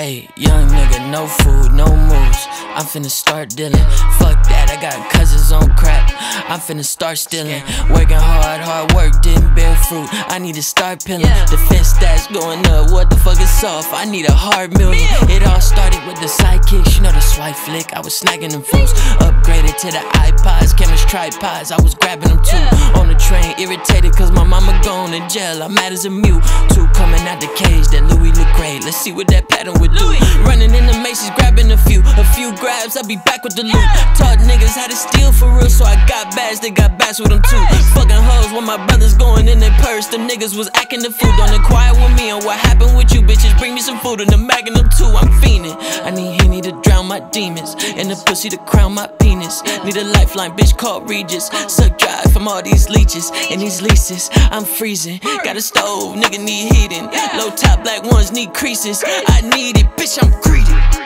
Ayy, young nigga, no food, no moves. I'm finna start dealing. Fuck that, I got cousins on crack. I'm finna start stealing. Working hard, hard work didn't bear fruit. I need to start peeling. Defense stats going up, what the fuck is off? I need a hard million. It all started with the sidekicks, you know the swipe flick. I was snagging them fools. Upgraded to the iPods, chemist tripods. I was grabbing them too. On the train, irritated cause my mama gone in jail. I'm mad as a mute. Two coming out the cage, that Louis look great. Let's see what that pattern would do. Running in the Macy's, grabbing a few grabs, I'll be back with the loot. Taught niggas how to steal for real, so I got bags, they got bags with them too. Fucking hoes when my brothers going in their purse, them niggas was acting the fool. Don't inquire with me on what happened with you bitches, bring me some food and I'm bagging them too. I'm fiending, I need Henny to drown my demons, and the pussy to crown my penis. Need a lifeline, bitch called Regis. Suck dry from all these leeches and these leases. I'm freezing, got a stove, nigga need heating. Low top black ones need creases. I need it, bitch, I'm greedy.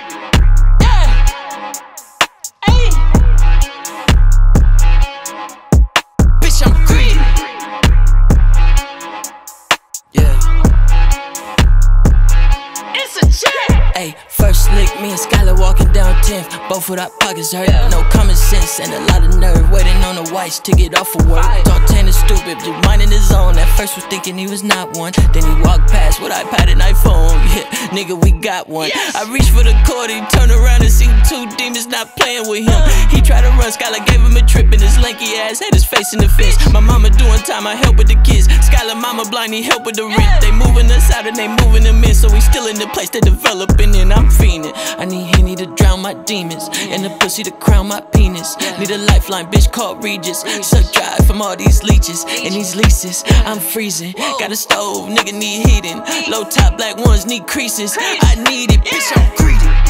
Bitch, I'm greedy. Yeah. It's a check. Ayy, first lick, me and Skylar walking down 10th. Both with our pockets hurt. No common sense and a lot of nerve. Waiting on the whites to get off of work. Thought 10 is stupid, just minding his own. At first was thinking he was not one. Then he walked past with iPad and iPhone. Yeah, nigga, we got one. I reached for the cord, he turned around and seen two demons not playing with him. He tried to run, Skylar gave him a trip, and his lanky ass had his face in the fence. My mama doing time, I help with the kids. Skylar mama blind, need help with the rent. They moving us out and they moving them in, so we still in the place they developing in. I'm fiending, I need Henny to drown my demons, and the pussy to crown my penis. Need a lifeline, bitch called Regis. Suck dry from all these leeches and these leases. I'm freezing, got a stove, nigga need heating. Low top black ones need creases. I need it, bitch, I'm greedy.